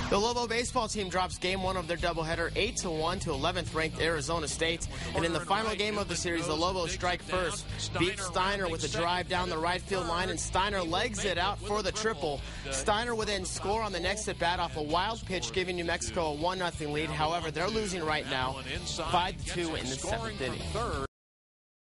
The Lobo baseball team drops game one of their doubleheader 8-1 to 11th-ranked Arizona State. And in the final game of the series, the Lobos strike first, beat Steiner with a drive down the right field line, and Steiner legs it out for the triple. Steiner would then score on the next at-bat off a wild pitch, giving New Mexico a 1-0 lead. However, they're losing right now, 5-2 in the 7th inning.